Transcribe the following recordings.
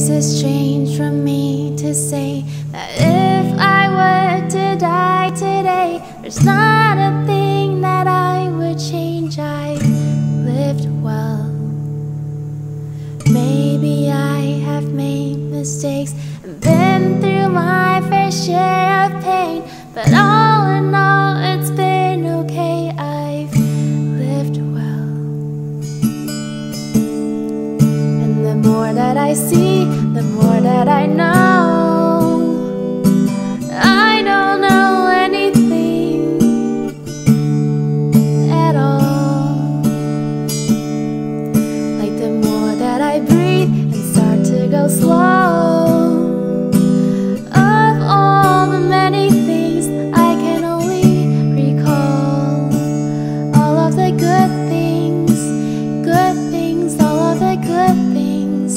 Is it strange for me to say that if I were to die today, there's not a thing that I would change? I've lived well. Maybe I have made mistakes and been through my fair share of pain, but all in all, it's been okay. I've lived well. And the more that I see, the more that I know. I don't know anything at all. Like the more that I breathe and start to go slow, of all the many things I can only recall, all of the good things, all of the good things,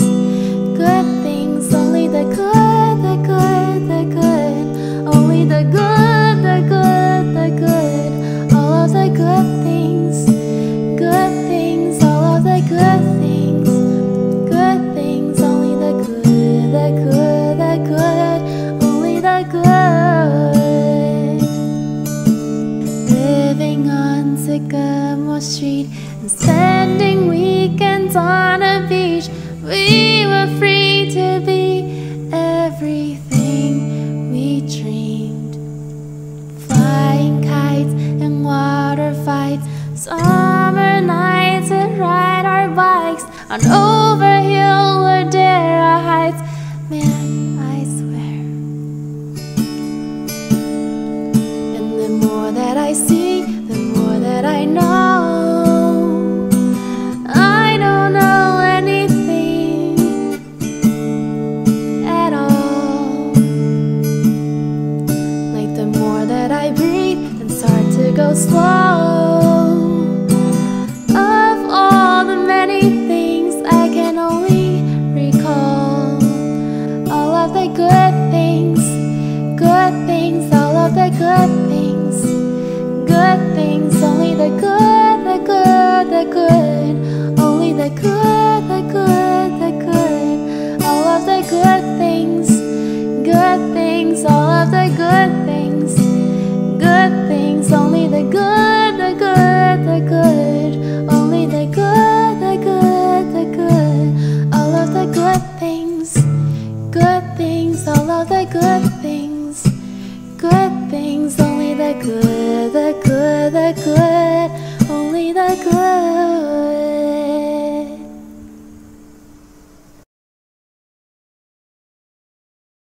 only the good, the good, the good, only the good, the good, the good, all of the good things, all of the good things, only the good, the good, the good, only the good. Living on Sycamore Street and spending weekends on a beach. We